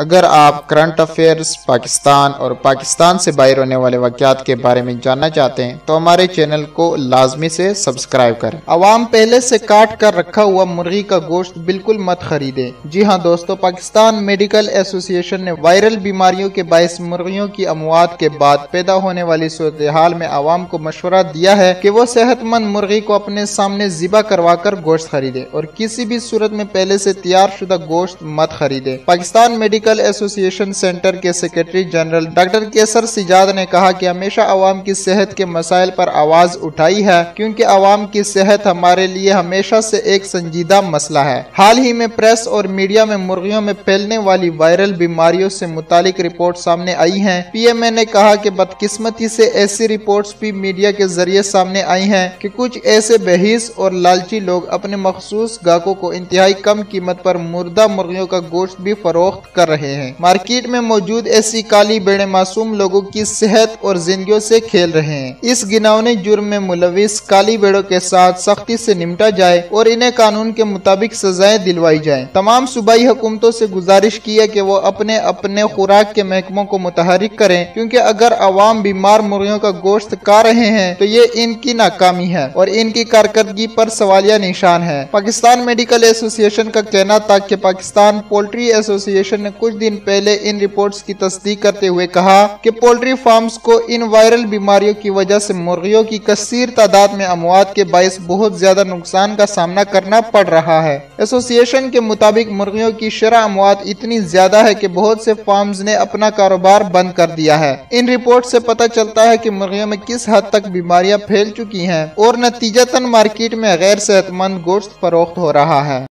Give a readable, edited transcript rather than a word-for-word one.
اگر آپ current affairs Pakistan اور پاکستان سے باہر ہونے والے واقعات کے بارے میں جاننا چاہتے ہیں تو ہمارے چینل کو لازمی سے سبسکرائب کریں۔ عوام پہلے سے کاٹ کر رکھا ہوا مرغی کا گوشت بالکل مت خریدیں۔ جی ہاں دوستو، پاکستان میڈیکل ایسوسی ایشن نے وائرل بیماریوں کے باعث مرغیوں کی اموات کے بعد پیدا ہونے والی صورتحال میں عوام کو مشورہ دیا ہے کہ وہ صحت مند مرغی کو اپنے سامنے ذبح کروا کر گوشت خریدے اور کسی بھی صورت میں پہلے سے تیار شدہ گوشت مت خریدے۔ پاکستان میڈیکل ایسوسی ایشن سینٹر کے سیکرٹری جنرل ڈاکٹر کیسر سجاد نے کہا کہ ہمیشہ عوام کی صحت کے مسائل پر آواز اٹھائی ہے کیونکہ عوام کی صحت ہمارے لیے ہمیشہ سے ایک سنجیدہ مسئلہ ہے۔ حال ہی میں پریس اور میڈیا میں مرغیوں میں پھیلنے والی وائرل بیماریوں سے متعلق رپورٹ سامنے آئی ہیں۔ پی ایم اے نے کہا کہ بدقسمتی سے ایسی رپورٹس بھی میڈیا کے ذریعے سامنے آئی ہیں کہ کچھ ایسے بہیس اور لالچی لوگ اپنے مخصوص گاہکوں کو انتہائی کم قیمت پر مردہ مرغیوں کا گوشت بھی فروخت کر رہے ہیں۔ مارکیٹ میں موجود ایسی کالی بھیڑیں معصوم لوگوں کی صحت اور زندگیوں سے کھیل رہے ہیں۔ اس گھناؤنے جرم میں ملوث کالی بھیڑوں کے ساتھ سختی سے نمٹا جائے اور انہیں قانون کے مطابق سزائیں دلوائی جائیں۔ تمام صوبائی حکومتوں سے گزارش کی ہے کہ وہ اپنے خوراک کے محکموں کو متحرک کریں کیونکہ اگر عوام بیمار مرغیوں کا گوشت کھا رہے ہیں تو یہ ان کی ناکامی ہے اور ان کی کارکردگی پر سوالیہ نشان ہے۔ پاکستان میڈیکل ایسوسی ایشن کا کہنا تھا کہ پاکستان پولٹری ایسوسی ایشن نے کچھ دن پہلے ان رپورٹس کی تصدیق کرتے ہوئے کہا کہ پولٹری فارمز کو ان وائرل بیماریوں کی وجہ سے مرغیوں کی کثیر تعداد میں اموات کے باعث بہت زیادہ نقصان کا سامنا کرنا پڑ رہا ہے۔ ایسوسی ایشن کے مطابق مرغیوں کی شرح اموات اتنی زیادہ ہے کہ بہت سے فارمز نے اپنا کاروبار بند کر دیا ہے۔ ان رپورٹ سے پتہ چلتا ہے کہ مرغیوں میں کس حد تک بیماریاں پھیل چکی ہیں اور نتیجتاً مارکیٹ میں غیر صحت مند گوشت فروخت ہو رہا ہے۔